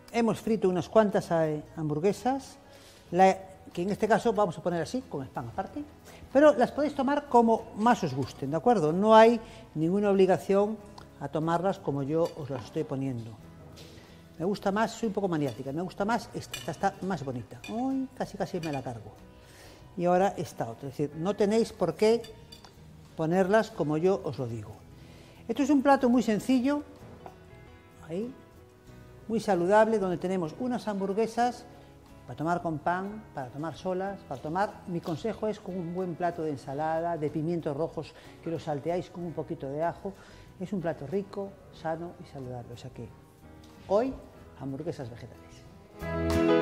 hemos frito unas cuantas hamburguesas, que en este caso vamos a poner así, con el pan aparte, pero las podéis tomar como más os gusten, ¿de acuerdo? No hay ninguna obligación a tomarlas como yo os las estoy poniendo. Me gusta más, soy un poco maniática, me gusta más esta está más bonita. Uy, casi me la cargo. Y ahora esta otra, es decir, no tenéis por qué ponerlas como yo os lo digo. Esto es un plato muy sencillo, ahí, muy saludable, donde tenemos unas hamburguesas para tomar con pan, para tomar solas, para tomar, mi consejo es con un buen plato de ensalada, de pimientos rojos, que los salteáis con un poquito de ajo. Es un plato rico, sano y saludable, o sea que hoy hamburguesas vegetales.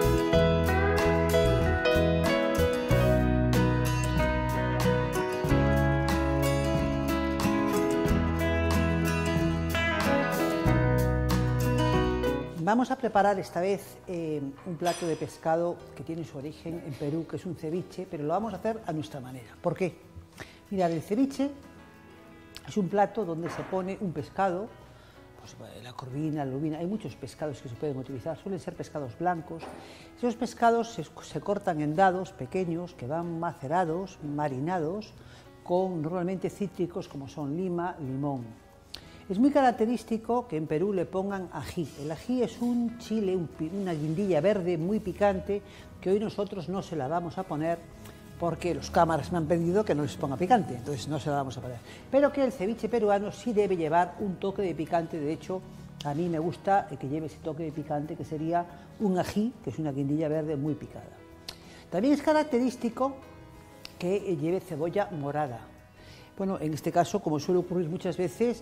Vamos a preparar esta vez un plato de pescado que tiene su origen en Perú, que es un ceviche, pero lo vamos a hacer a nuestra manera. ¿Por qué? Mirad, el ceviche es un plato donde se pone un pescado, pues la corvina, la lubina, hay muchos pescados que se pueden utilizar, suelen ser pescados blancos. Esos pescados se cortan en dados pequeños que van macerados, marinados, con normalmente cítricos como son lima, limón. Es muy característico que en Perú le pongan ají. El ají es un chile, una guindilla verde muy picante, que hoy nosotros no se la vamos a poner porque los cámaras me han pedido que no les ponga picante, entonces no se la vamos a poner. Pero que el ceviche peruano sí debe llevar un toque de picante, de hecho, a mí me gusta que lleve ese toque de picante, que sería un ají, que es una guindilla verde muy picada. También es característico que lleve cebolla morada. Bueno, en este caso, como suele ocurrir muchas veces,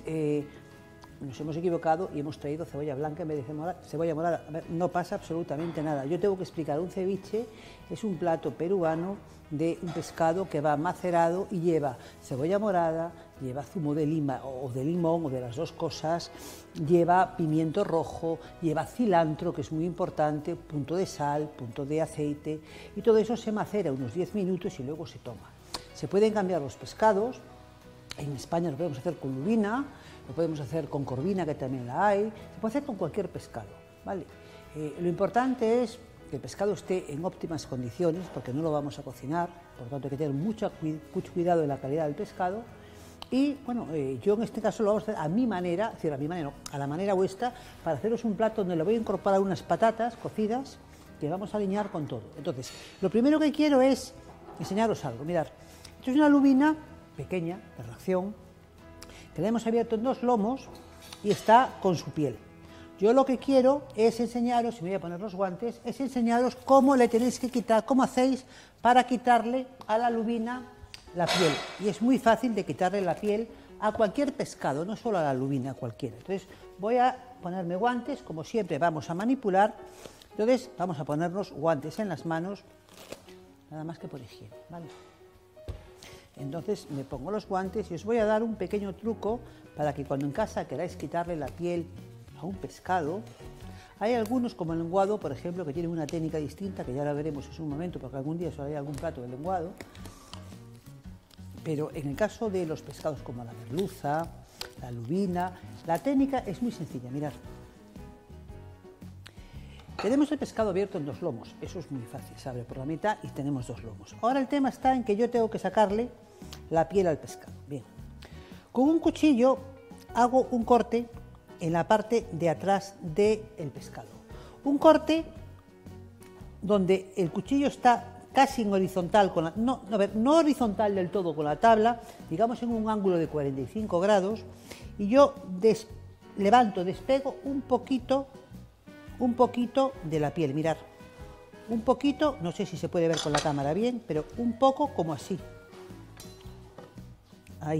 nos hemos equivocado y hemos traído cebolla blanca en vez de cebolla morada. A ver, no pasa absolutamente nada. Yo tengo que explicar, un ceviche es un plato peruano de un pescado que va macerado y lleva cebolla morada, lleva zumo de lima o de limón o de las dos cosas, lleva pimiento rojo, lleva cilantro, que es muy importante, punto de sal, punto de aceite, y todo eso se macera unos 10 minutos y luego se toma. Se pueden cambiar los pescados. En España lo podemos hacer con lubina, lo podemos hacer con corvina, que también la hay, se puede hacer con cualquier pescado, ¿vale? Lo importante es que el pescado esté en óptimas condiciones, porque no lo vamos a cocinar, por lo tanto hay que tener mucho cuidado en la calidad del pescado. Y bueno, yo en este caso lo vamos a hacer a mi manera, es decir, a mi manera, no, a la manera vuestra, para haceros un plato donde le voy a incorporar unas patatas cocidas que vamos a alinear con todo. Entonces, lo primero que quiero es enseñaros algo. Mirad, esto es una lubina pequeña, de ración, que la hemos abierto en dos lomos y está con su piel. Yo lo que quiero es enseñaros, y me voy a poner los guantes, es enseñaros cómo le tenéis que quitar, cómo hacéis para quitarle a la lubina la piel. Y es muy fácil de quitarle la piel a cualquier pescado, no solo a la lubina, a cualquiera. Entonces voy a ponerme guantes, como siempre vamos a manipular, entonces vamos a ponernos guantes en las manos, nada más que por higiene, ¿vale? Entonces me pongo los guantes y os voy a dar un pequeño truco para que cuando en casa queráis quitarle la piel a un pescado. Hay algunos, como el lenguado, por ejemplo, que tienen una técnica distinta, que ya la veremos en un momento, porque algún día os haré algún plato de lenguado. Pero en el caso de los pescados como la merluza, la lubina, la técnica es muy sencilla, mirad. Tenemos el pescado abierto en dos lomos, eso es muy fácil, se abre por la mitad y tenemos dos lomos. Ahora el tema está en que yo tengo que sacarle la piel al pescado. Bien, con un cuchillo hago un corte en la parte de atrás del pescado. Un corte donde el cuchillo está casi en horizontal, no horizontal del todo con la tabla, digamos en un ángulo de 45 grados, y yo despego un poquito de la piel, mirad, un poquito, no sé si se puede ver con la cámara bien, pero un poco como así, ahí.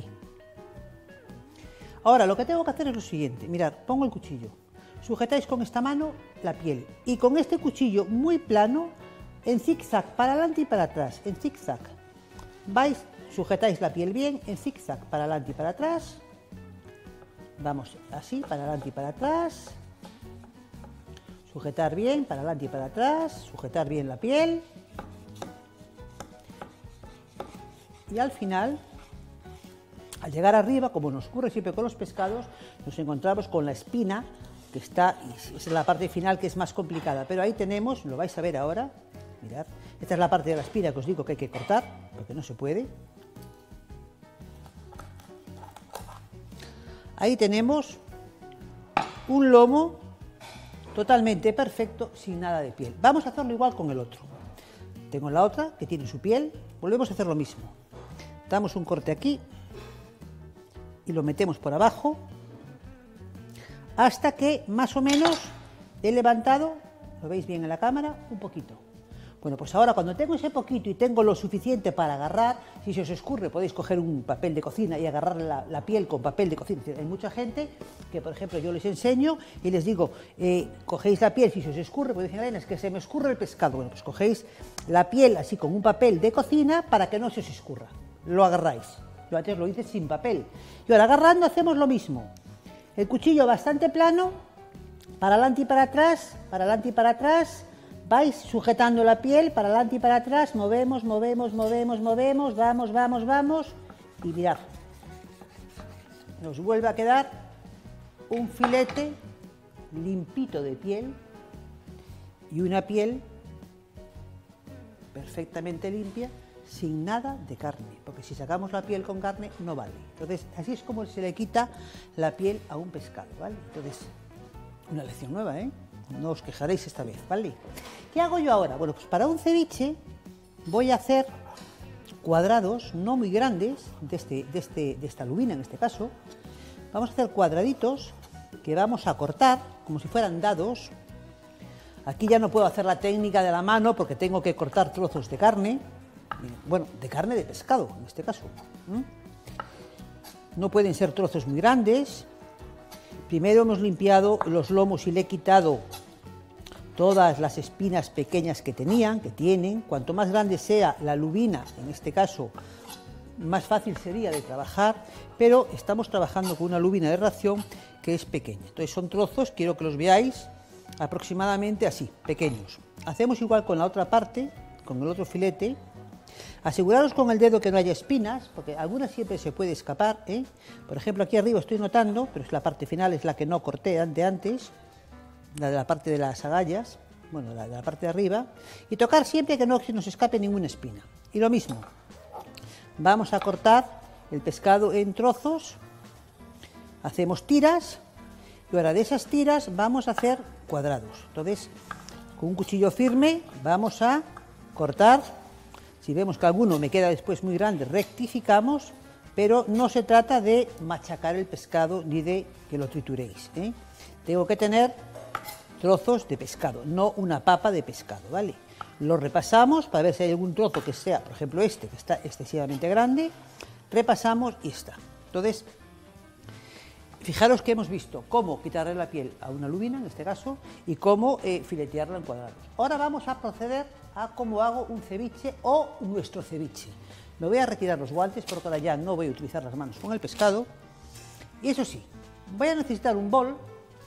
Ahora lo que tengo que hacer es lo siguiente, mirad, pongo el cuchillo, sujetáis con esta mano la piel y con este cuchillo muy plano, en zigzag, para adelante y para atrás, en zigzag, sujetáis la piel bien, en zigzag, para adelante y para atrás, vamos así, para adelante y para atrás, sujetar bien, para adelante y para atrás, sujetar bien la piel. Y al final, al llegar arriba, como nos ocurre siempre con los pescados, nos encontramos con la espina que está, y esa es la parte final que es más complicada, pero ahí tenemos, lo vais a ver ahora, mirad, esta es la parte de la espina que os digo que hay que cortar, porque no se puede. Ahí tenemos un lomo totalmente perfecto, sin nada de piel. Vamos a hacerlo igual con el otro. Tengo la otra, que tiene su piel, volvemos a hacer lo mismo. Damos un corte aquí y lo metemos por abajo hasta que más o menos he levantado, lo veis bien en la cámara, un poquito. Bueno, pues ahora cuando tengo ese poquito y tengo lo suficiente para agarrar, si se os escurre podéis coger un papel de cocina y agarrar la piel con papel de cocina. Hay mucha gente que, por ejemplo, yo les enseño y les digo, cogéis la piel, si se os escurre, podéis decir, Elena, es que se me escurre el pescado. Bueno, pues cogéis la piel así con un papel de cocina para que no se os escurra. Lo agarráis. Yo antes lo hice sin papel. Y ahora agarrando hacemos lo mismo. El cuchillo bastante plano, para adelante y para atrás, para adelante y para atrás. Vais sujetando la piel para adelante y para atrás, movemos, movemos, movemos, movemos, vamos, vamos, vamos, y mirad, nos vuelve a quedar un filete limpito de piel y una piel perfectamente limpia, sin nada de carne, porque si sacamos la piel con carne no vale. Entonces, así es como se le quita la piel a un pescado, ¿vale? Entonces, una lección nueva, ¿eh? No os quejaréis esta vez, ¿vale? ¿Qué hago yo ahora? Bueno, pues para un ceviche voy a hacer cuadrados no muy grandes, de esta lubina en este caso. Vamos a hacer cuadraditos que vamos a cortar como si fueran dados. Aquí ya no puedo hacer la técnica de la mano porque tengo que cortar trozos de carne, bueno, de carne de pescado en este caso. No pueden ser trozos muy grandes. Primero hemos limpiado los lomos y le he quitado todas las espinas pequeñas que tienen. Cuanto más grande sea la lubina, en este caso, más fácil sería de trabajar, pero estamos trabajando con una lubina de ración que es pequeña. Entonces son trozos, quiero que los veáis aproximadamente así, pequeños. Hacemos igual con la otra parte, con el otro filete. Aseguraros con el dedo que no haya espinas, porque algunas siempre se puede escapar, ¿eh? Por ejemplo, aquí arriba estoy notando, pero es la parte final, es la que no corté de antes, la de la parte de las agallas, bueno, la de la parte de arriba, y tocar siempre que no se nos escape ninguna espina. Y lo mismo, vamos a cortar el pescado en trozos, hacemos tiras, y ahora de esas tiras vamos a hacer cuadrados. Entonces, con un cuchillo firme vamos a cortar. Si vemos que alguno me queda después muy grande, rectificamos, pero no se trata de machacar el pescado ni de que lo trituréis, ¿eh? Tengo que tener trozos de pescado, no una papa de pescado, ¿vale? Lo repasamos para ver si hay algún trozo que sea, por ejemplo este, que está excesivamente grande, repasamos y está. Entonces, fijaros que hemos visto cómo quitarle la piel a una lubina, en este caso, y cómo filetearla en cuadrados. Ahora vamos a proceder a cómo hago un ceviche o nuestro ceviche. Me voy a retirar los guantes porque ahora ya no voy a utilizar las manos con el pescado. Y eso sí, voy a necesitar un bol,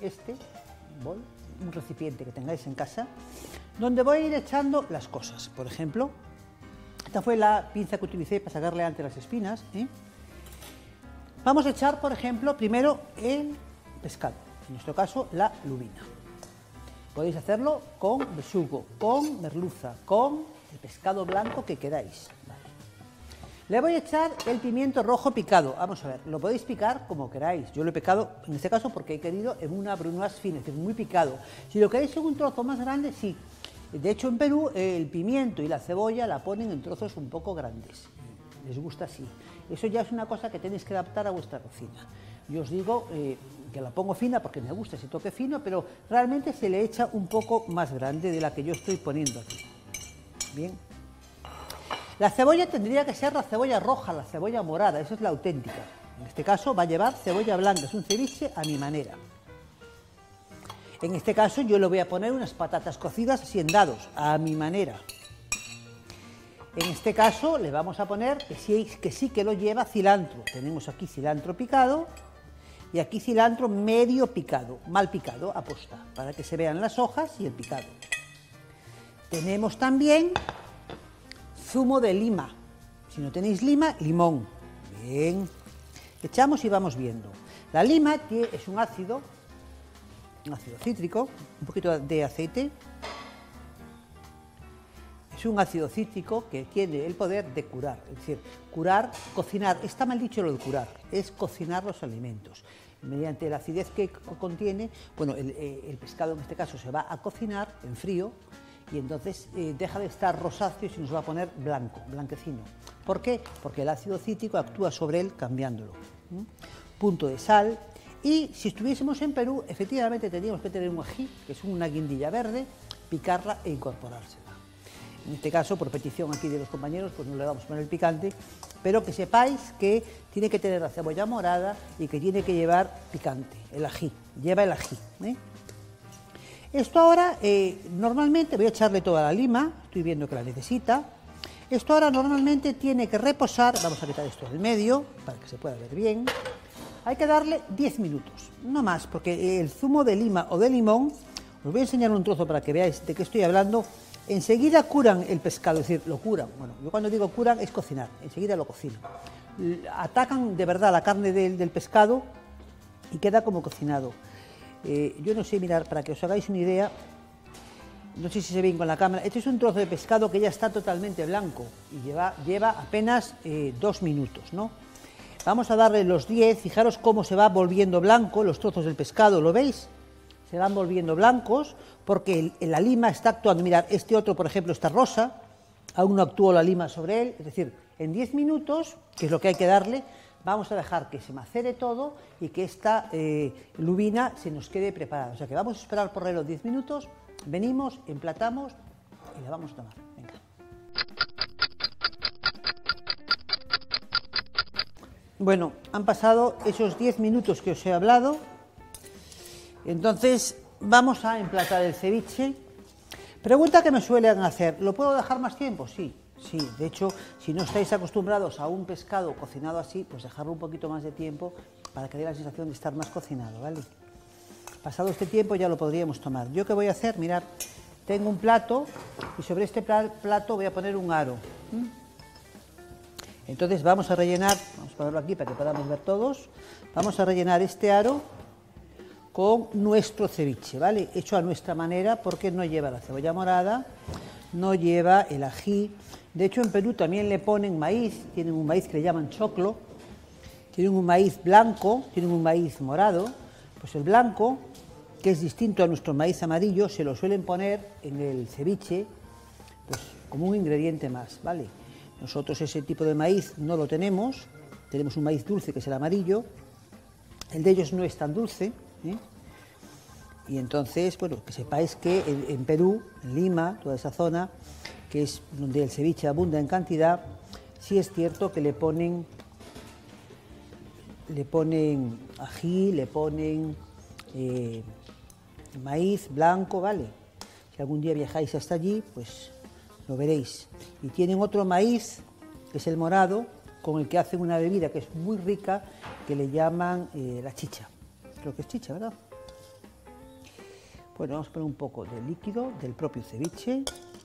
un recipiente que tengáis en casa, donde voy a ir echando las cosas. Por ejemplo, esta fue la pinza que utilicé para sacarle antes las espinas, ¿eh? Vamos a echar, por ejemplo, primero el pescado, en nuestro caso la lubina. Podéis hacerlo con besugo, con merluza, con el pescado blanco que queráis. Vale. Le voy a echar el pimiento rojo picado. Vamos a ver, lo podéis picar como queráis. Yo lo he picado, en este caso, porque he querido en una brunoise fina, es decir, muy picado. Si lo queréis en un trozo más grande, sí. De hecho, en Perú, el pimiento y la cebolla la ponen en trozos un poco grandes. Les gusta así. Eso ya es una cosa que tenéis que adaptar a vuestra cocina. Yo os digo que la pongo fina porque me gusta ese toque fino, pero realmente se le echa un poco más grande de la que yo estoy poniendo aquí. Bien. La cebolla tendría que ser la cebolla roja, la cebolla morada, esa es la auténtica. En este caso va a llevar cebolla blanca, es un ceviche a mi manera. En este caso yo le voy a poner unas patatas cocidas así en dados, a mi manera. En este caso le vamos a poner que sí que lo lleva cilantro. Tenemos aquí cilantro picado y aquí cilantro medio picado, mal picado, aposta, para que se vean las hojas y el picado. Tenemos también zumo de lima. Si no tenéis lima, limón. Bien. Echamos y vamos viendo. La lima es un ácido ácido cítrico, un poquito de aceite. Es un ácido cítrico que tiene el poder de curar, es decir, curar, cocinar. Está mal dicho lo de curar, es cocinar los alimentos. Mediante la acidez que contiene, bueno, el pescado en este caso se va a cocinar en frío y entonces deja de estar rosáceo y se nos va a poner blanco, blanquecino. ¿Por qué? Porque el ácido cítrico actúa sobre él cambiándolo. Punto de sal. Y si estuviésemos en Perú, efectivamente tendríamos que tener un ají, que es una guindilla verde, picarla e incorporársela. En este caso, por petición aquí de los compañeros, pues no le vamos a poner el picante, pero que sepáis que tiene que tener la cebolla morada y que tiene que llevar picante, el ají, lleva el ají. Esto ahora, normalmente, voy a echarle toda la lima, estoy viendo que la necesita. Esto ahora normalmente tiene que reposar, vamos a quitar esto del medio, para que se pueda ver bien. Hay que darle 10 minutos, no más, porque el zumo de lima o de limón, os voy a enseñar un trozo para que veáis de qué estoy hablando. Enseguida curan el pescado, es decir, lo curan. Bueno, yo cuando digo curan es cocinar, enseguida lo cocinan. Atacan de verdad la carne del pescado y queda como cocinado. Yo no sé, mirar, para que os hagáis una idea, no sé si se ve bien con la cámara, este es un trozo de pescado que ya está totalmente blanco y lleva apenas 2 minutos, ¿no? Vamos a darle los 10, fijaros cómo se va volviendo blanco los trozos del pescado, ¿lo veis? Se van volviendo blancos porque la lima está actuando. Mirad, este otro, por ejemplo, está rosa, aún no actuó la lima sobre él, es decir, en 10 minutos, que es lo que hay que darle, vamos a dejar que se macere todo y que esta lubina se nos quede preparada. O sea que vamos a esperar por reloj 10 minutos, venimos, emplatamos y la vamos a tomar. Venga. Bueno, han pasado esos 10 minutos que os he hablado. Entonces, vamos a emplatar el ceviche. Pregunta que me suelen hacer, ¿lo puedo dejar más tiempo? Sí, sí. De hecho, si no estáis acostumbrados a un pescado cocinado así, pues dejarlo un poquito más de tiempo para que dé la sensación de estar más cocinado, ¿vale? Pasado este tiempo ya lo podríamos tomar. ¿Yo qué voy a hacer? Mirad, tengo un plato y sobre este plato voy a poner un aro. Entonces vamos a rellenar, vamos a ponerlo aquí para que podamos ver todos, vamos a rellenar este aro con nuestro ceviche, ¿vale? Hecho a nuestra manera porque no lleva la cebolla morada, no lleva el ají. De hecho, en Perú también le ponen maíz, tienen un maíz que le llaman choclo, tienen un maíz blanco, tienen un maíz morado. Pues el blanco, que es distinto a nuestro maíz amarillo, se lo suelen poner en el ceviche pues, como un ingrediente más, ¿vale? Nosotros ese tipo de maíz no lo tenemos, tenemos un maíz dulce que es el amarillo, el de ellos no es tan dulce, y entonces, bueno, que sepáis que en Perú, en Lima, toda esa zona, que es donde el ceviche abunda en cantidad, sí es cierto que le ponen ají, le ponen maíz blanco, ¿vale? Si algún día viajáis hasta allí, pues lo veréis. Y tienen otro maíz, que es el morado, con el que hacen una bebida que es muy rica, que le llaman la chicha. Creo que es chicha, ¿verdad? Bueno, vamos a poner un poco de líquido del propio ceviche.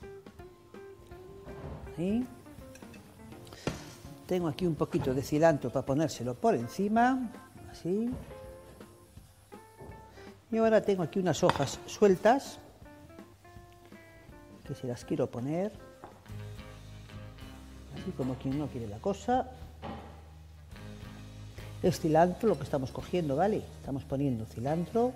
Ahí. Tengo aquí un poquito de cilantro para ponérselo por encima, así. Y ahora tengo aquí unas hojas sueltas, que se las quiero poner, así como quien no quiere la cosa. Es cilantro lo que estamos cogiendo, ¿vale? Estamos poniendo cilantro.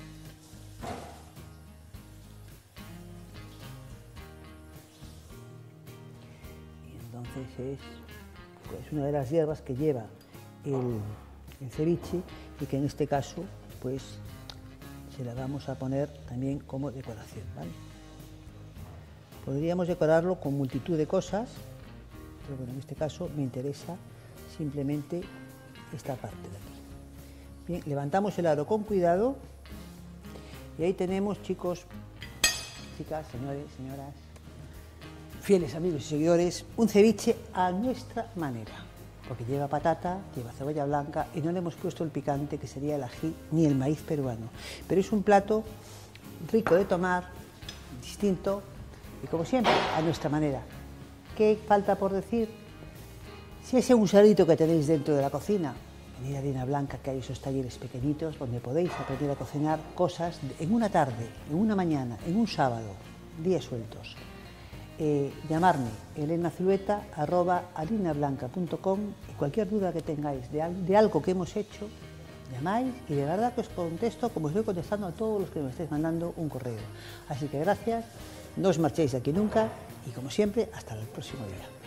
Y entonces es una de las hierbas que lleva el ceviche y que en este caso, pues, se la vamos a poner también como decoración, ¿vale? Podríamos decorarlo con multitud de cosas, pero bueno, en este caso me interesa simplemente esta parte de aquí. Bien, levantamos el aro con cuidado y ahí tenemos, chicos, chicas, señores, señoras, fieles amigos y seguidores, un ceviche a nuestra manera, porque lleva patata, lleva cebolla blanca y no le hemos puesto el picante que sería el ají ni el maíz peruano, pero es un plato rico de tomar, distinto y como siempre a nuestra manera. ¿Qué falta por decir? Si ese gusanito que tenéis dentro de la cocina, venid a Harina Blanca, que hay esos talleres pequeñitos donde podéis aprender a cocinar cosas en una tarde, en una mañana, en un sábado, días sueltos. Llamarme elenazulueta@harinablanca.com y cualquier duda que tengáis de algo que hemos hecho, llamáis y de verdad que os contesto como estoy contestando a todos los que me estéis mandando un correo. Así que gracias, no os marchéis de aquí nunca y como siempre, hasta el próximo día.